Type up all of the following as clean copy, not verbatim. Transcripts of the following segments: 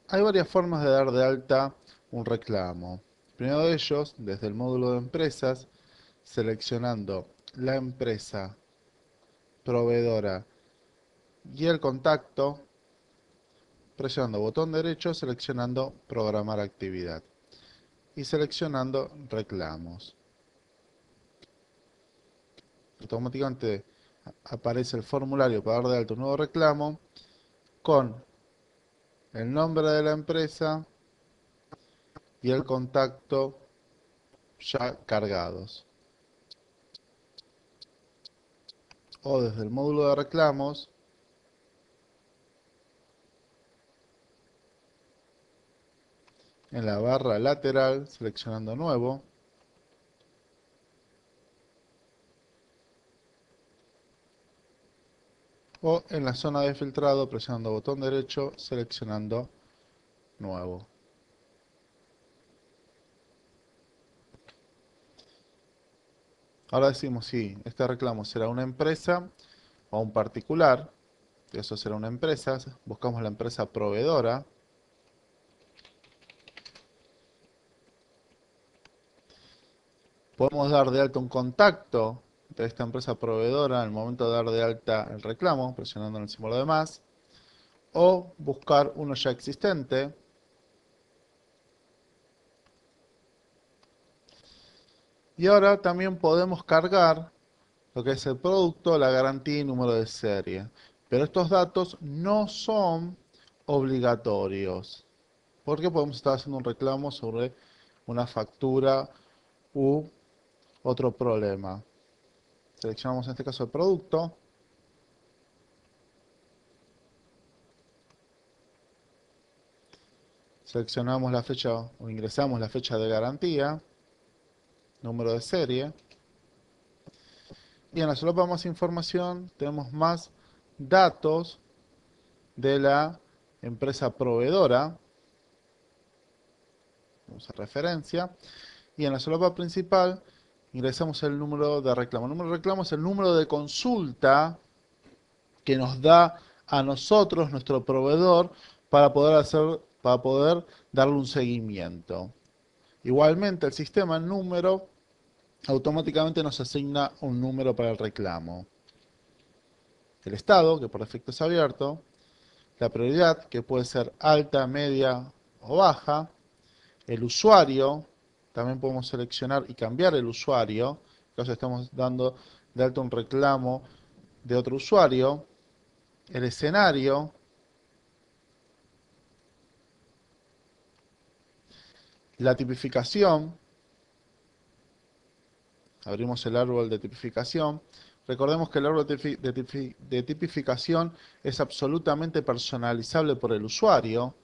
Hay varias formas de dar de alta un reclamo. Primero de ellos, desde el módulo de empresas, seleccionando la empresa proveedora y el contacto, presionando botón derecho, seleccionando programar actividad y seleccionando reclamos. Automáticamente aparece el formulario para dar de alta un nuevo reclamo con el nombre de la empresa y el contacto ya cargados. O desde el módulo de reclamos, en la barra lateral, seleccionando nuevo, o en la zona de filtrado, presionando botón derecho, seleccionando nuevo. Ahora decimos si este reclamo será una empresa o un particular. Eso será una empresa. Buscamos la empresa proveedora. Podemos dar de alta un contacto de esta empresa proveedora al momento de dar de alta el reclamo, presionando en el símbolo de más. O buscar uno ya existente. Y ahora también podemos cargar lo que es el producto, la garantía y número de serie. Pero estos datos no son obligatorios, porque podemos estar haciendo un reclamo sobre una factura u otro problema. Seleccionamos en este caso el producto, seleccionamos la fecha o ingresamos la fecha de garantía, número de serie, y en la solapa más información tenemos más datos de la empresa proveedora, vamos a referencia, y en la solapa principal ingresamos el número de reclamo. El número de reclamo es el número de consulta que nos da a nosotros, nuestro proveedor, para poder darle un seguimiento. Igualmente, el sistema en número automáticamente nos asigna un número para el reclamo. El estado, que por defecto es abierto, la prioridad, que puede ser alta, media o baja, el usuario, también podemos seleccionar y cambiar el usuario, entonces estamos dando de alta un reclamo de otro usuario, el escenario, la tipificación, abrimos el árbol de tipificación, recordemos que el árbol de tipificación es absolutamente personalizable por el usuario,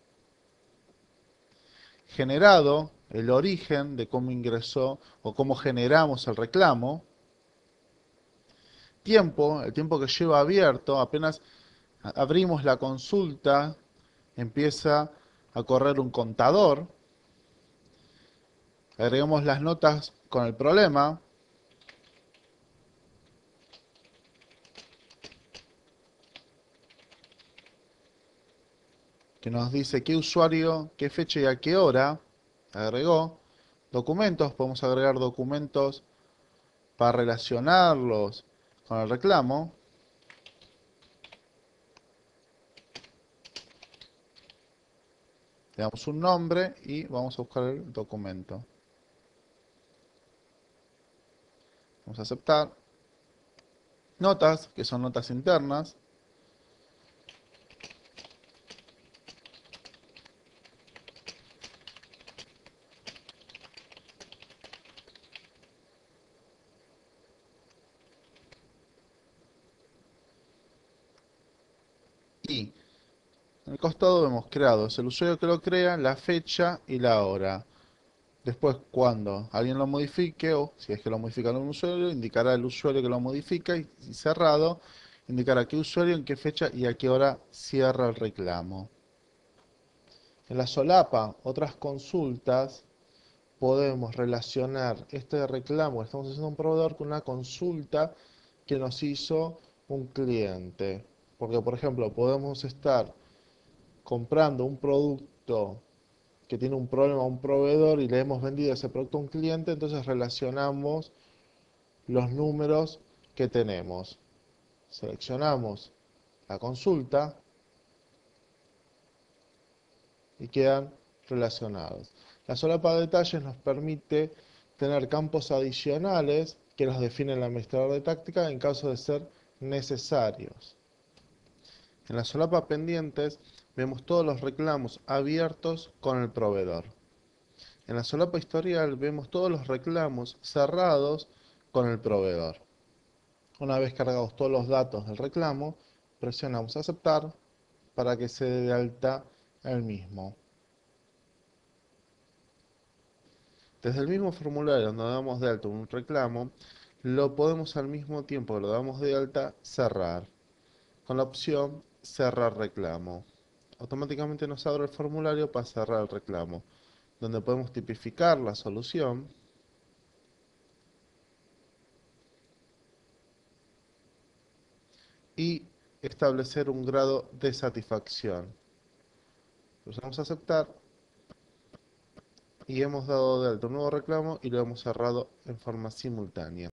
generado, el origen de cómo ingresó o cómo generamos el reclamo, tiempo, el tiempo que lleva abierto, apenas abrimos la consulta, empieza a correr un contador, agregamos las notas con el problema, que nos dice qué usuario, qué fecha y a qué hora agregó. Documentos, podemos agregar documentos para relacionarlos con el reclamo. Le damos un nombre y vamos a buscar el documento. Vamos a aceptar. Notas, que son notas internas. Y en el costado hemos creado, es el usuario que lo crea, la fecha y la hora. Después, cuando alguien lo modifique, o si es que lo modifica un usuario, indicará el usuario que lo modifica y cerrado, indicará qué usuario, en qué fecha y a qué hora cierra el reclamo. En la solapa, otras consultas, podemos relacionar este reclamo que estamos haciendo un proveedor con una consulta que nos hizo un cliente. Porque, por ejemplo, podemos estar comprando un producto que tiene un problema a un proveedor y le hemos vendido ese producto a un cliente, entonces relacionamos los números que tenemos. Seleccionamos la consulta y quedan relacionados. La solapa de detalles nos permite tener campos adicionales que los define el administrador de táctica en caso de ser necesarios. En la solapa pendientes vemos todos los reclamos abiertos con el proveedor. En la solapa historial vemos todos los reclamos cerrados con el proveedor. Una vez cargados todos los datos del reclamo, presionamos aceptar para que se dé de alta el mismo. Desde el mismo formulario donde damos de alta un reclamo, lo podemos al mismo tiempo que lo damos de alta cerrar, con la opción cerrar reclamo. Automáticamente nos abre el formulario para cerrar el reclamo, donde podemos tipificar la solución y establecer un grado de satisfacción. Pulsamos aceptar y hemos dado de alta un nuevo reclamo y lo hemos cerrado en forma simultánea.